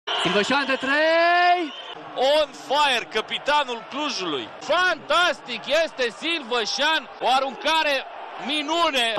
Silvășan de 3! On fire, capitanul Clujului. Fantastic este Silvășan, o aruncare minune.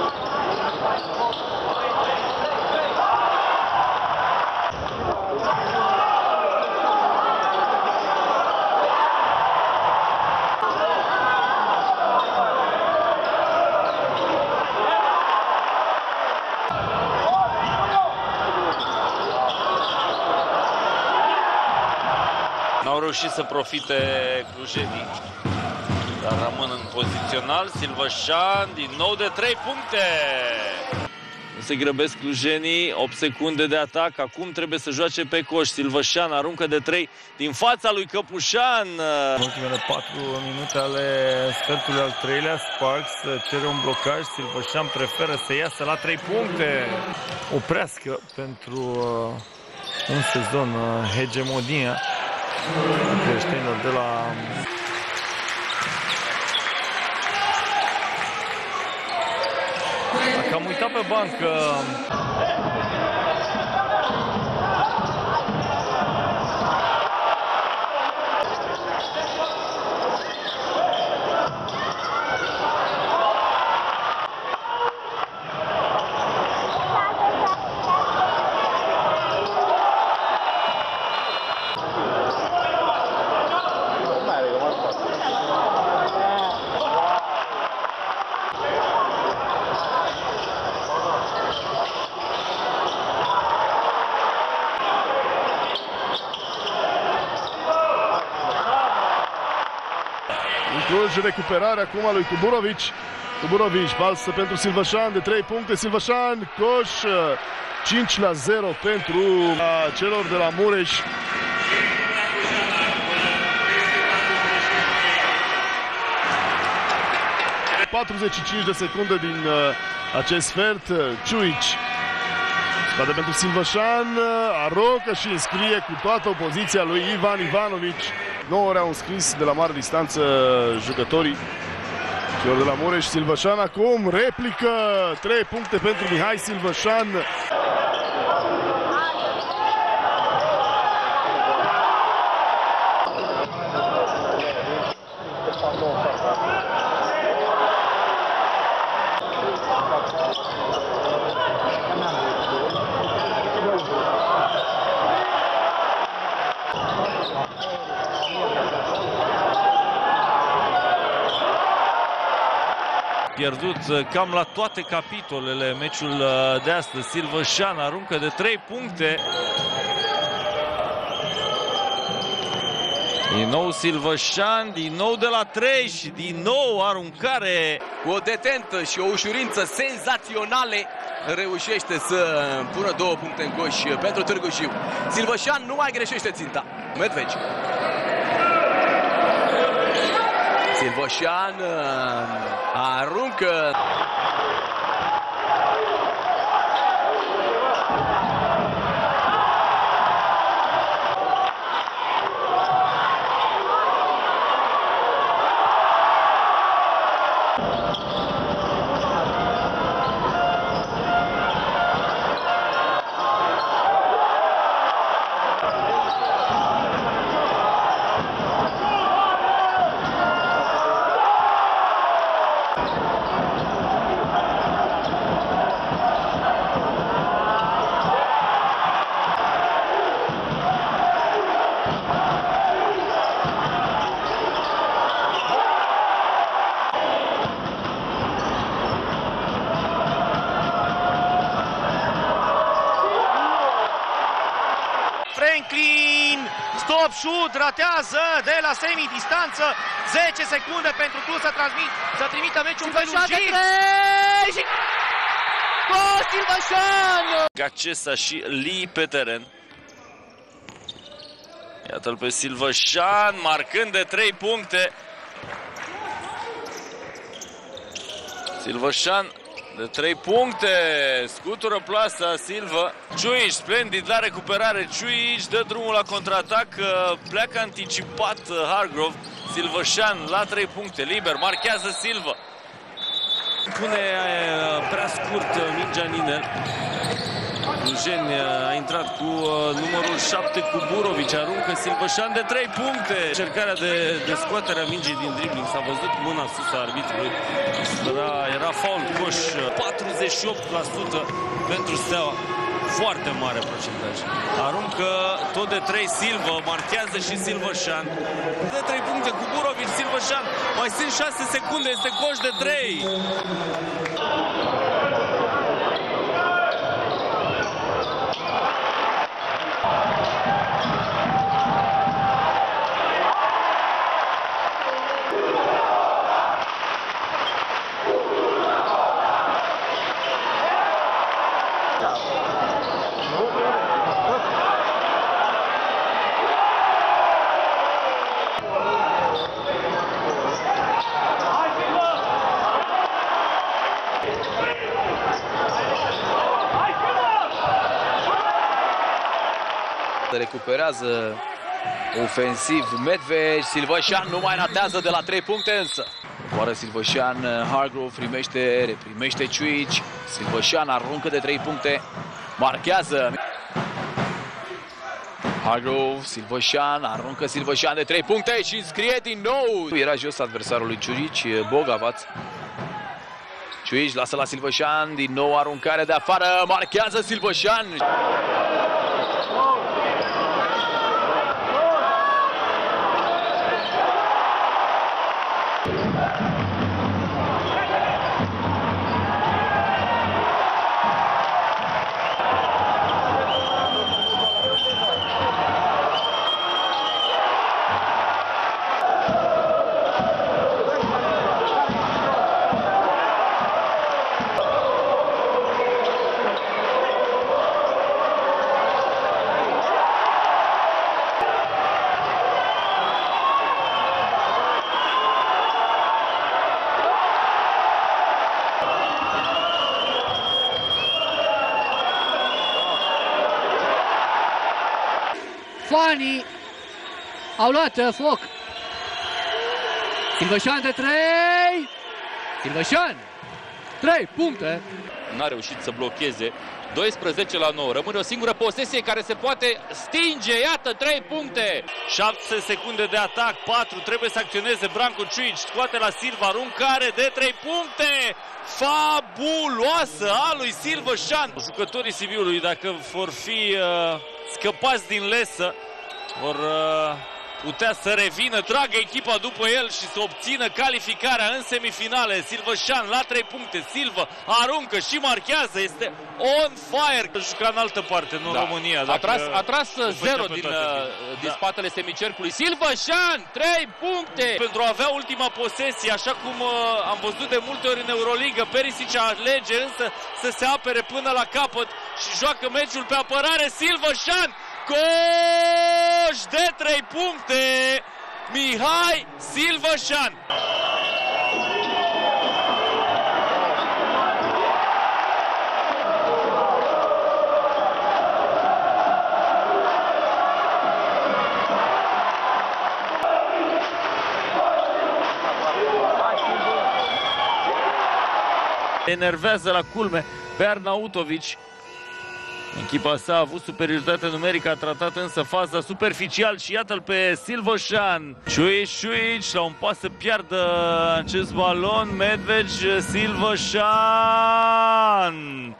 N-au reușit să profite clujenii, dar rămân în pozițional. Silvășan din nou de 3 puncte. Nu se grăbesc clujenii, 8 secunde de atac. Acum trebuie să joace pe coș. Silvășan aruncă de 3 din fața lui Căpușan. În ultimele 4 minute ale sfertului al treilea, Sparks cere un blocaj. Silvășan preferă să iasă la 3 puncte. Oprească pentru un sezon hegemonia creștinilor de la Dacă am uitat pe bancă Cluj, recuperare acum a lui Tuburovici. Tuburovici, balsă pentru Silvășan de 3 puncte. Silvășan, coș, 5-0 pentru celor de la Mureș. Uh, 45 de secunde din acest sfert. Ciuici scade pentru Silvășan, aruncă și înscrie cu toată opoziția lui Ivan Ivanovici. 9 ori au înscris de la mare distanță jucătorii celor de la Mureș. Silvășan acum, replică, 3 puncte pentru Mihai Silvășan. Pierdut cam la toate capitolele meciul de astăzi. Silvășan aruncă de 3 puncte. Din nou Silvășan, din nou de la 3 și din nou aruncare. Cu o detentă și o ușurință senzaționale reușește să pună 2 puncte în coș pentru Târgu Jiu. Silvășan nu mai greșește ținta. Medveci. Silvășan aruncă. Franklin, stop shoot, ratează de la semi-distanță, 10 secunde pentru Cluj să trimită meciul pe lungit. Și Silvășan! Gacesa și Lee pe teren. Iată-l pe Silvășan, marcând de 3 puncte. Silvășan de 3 puncte, scutură plasa Silva. Ciuici, splendid la recuperare. Ciuici dă drumul la contraatac, pleacă anticipat Hargrove. Silvășan la 3 puncte, liber, marchează Silva. Pune prea scurt mingea în inel. Clujeni a intrat cu numărul 7 cu Burovici, aruncă Silvășan de 3 puncte. Încercarea de scoatere a mingii din dribling, s-a văzut mâna sus a arbitrului. Era faul coș, 48% pentru Steaua. Foarte mare procentaj. Aruncă tot de 3 Silva, marchează și Silvășan. De 3 puncte cu Burovici, Silvășan. Mai sunt 6 secunde, este coș de 3. Recuperează ofensiv Medved, Silvășan nu mai ratează de la 3 puncte însă. Oară Silvășan, Hargrove reprimește Ciuici, Silvășan aruncă de 3 puncte, marchează. Hargrove, Silvășan, aruncă Silvășan de 3 puncte și înscrie din nou. Era jos adversarul lui Ciuici, Bogavaț. Ciuici lasă la Silvășan, din nou aruncare de afară, marchează Silvășan. Fanii au luat foc. Silvășan de 3. Silvășan 3 puncte. N-a reușit să blocheze. 12-9. Rămâne o singură posesie care se poate stinge. Iată 3 puncte. 7 secunde de atac, 4, trebuie să acționeze Branco Ciuici, scoate la Silva, aruncare de 3 puncte. Fabuloasă a lui Silvășan. Jucătorii Sibiului, dacă vor fi scăpați din lesă, vor putea să revină, tragă echipa după el și să obțină calificarea în semifinale. Silvășan la 3 puncte, Silva aruncă și marchează, este on fire. Juca în altă parte, nu în România. A tras 0 din spatele semicercului. Silvășan, 3 puncte! Pentru a avea ultima posesie, așa cum am văzut de multe ori în Euroliga, Perisic alege însă să se apere până la capăt și joacă meciul pe apărare. Silvășan, coș de 3 puncte, Mihai Silvășan. Enervează la culme pe Arnautovici. Echipa sa a avut superioritate numerică, a tratat însă faza superficial și iată-l pe Silvășan. Ciuici, la un pas să piardă acest balon, Medved, Silvășan.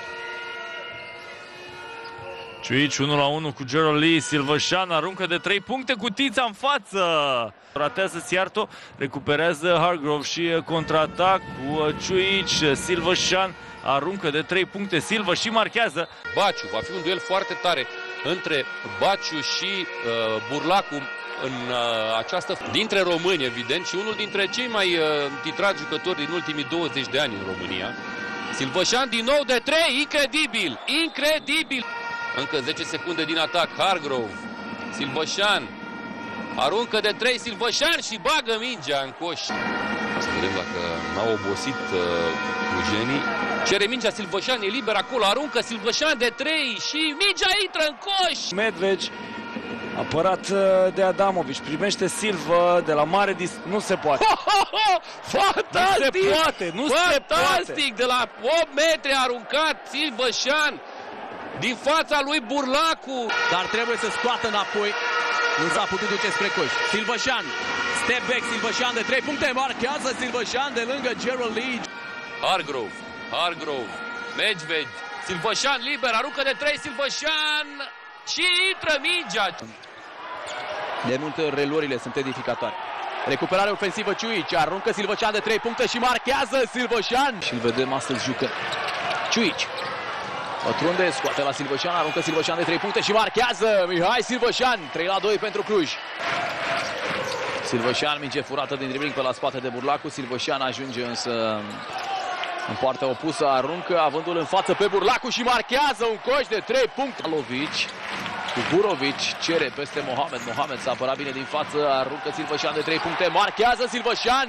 Ciuici 1-1 cu Gerald Lee, Silvășan aruncă de 3 puncte, cutița în față. Ratează Siarto, recuperează Hargrove și contraatac cu Ciuici, Silvășan aruncă de 3 puncte, Silva și marchează. Baciu, va fi un duel foarte tare între Baciu și Burlacu în această dintre români, evident, și unul dintre cei mai titrați jucători din ultimii 20 de ani în România. Silvășan din nou de 3, incredibil, incredibil. Încă 10 secunde din atac, Hargrove, Silvășan aruncă de 3, Silvășan și bagă mingea în coș. Să vedem dacă n-au obosit clujenii. Cere mingea Silvășan, e liber acolo, aruncă Silvășan de 3 și mingea intră în coș. Medved, apărat de Adamovici, primește Silva de la mare nu se poate. Fantastic! Nu se poate, fantastic! De la 8 metri a aruncat Silvășan. din fața lui Burlacu. Dar trebuie să scoată înapoi. Nu s-a putut duce spre coș. Silvășan, step back, Silvășan de 3 puncte, marchează Silvășan de lângă Gerald Lee. Hargrove, Medved, Silvășan liber, aruncă de 3, Silvășan și intră mingea. De multe ori reluările sunt edificatoare. Recuperare ofensivă Ciuici, aruncă Silvășan de 3 puncte și marchează Silvășan. Și îl vedem astăzi jucând. Ciuici pătrunde, scoate la Silvășan, aruncă Silvășan de 3 puncte și marchează Mihai Silvășan. 3-2 pentru Cluj. Silvășan, minge furată din dribling pe la spate de Burlacu. Silvășan ajunge însă în partea opusă, aruncă avându-l în față pe Burlacu și marchează un coș de 3 puncte. Alovici cu Burovici, cere peste Mohamed. Mohamed s-a apărat bine din față, aruncă Silvășan de 3 puncte, marchează Silvășan.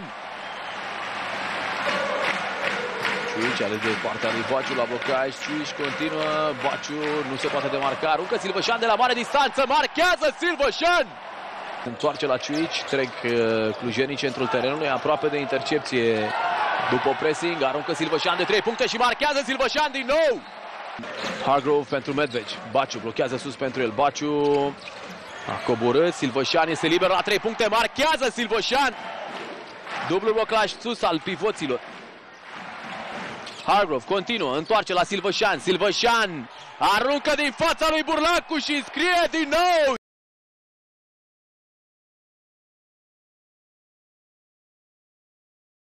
Ciuici alege partea lui Baciu la blocaj, Ciuici continuă, Baciu nu se poate demarca, aruncă Silvășan de la mare distanță, marchează Silvășan. Întoarce la Ciuici, trec clujenii în centrul terenului, aproape de intercepție după pressing, aruncă Silvășan de 3 puncte și marchează Silvășan din nou. Hargrove pentru Medved, Baciu blochează sus pentru el, Baciu a coborât, Silvășan este liber la 3 puncte, marchează Silvășan. Dublu blocaj sus al pivoților. Hargrove continuă, întoarce la Silvășan, Silvășan aruncă din fața lui Burlacu și înscrie din nou.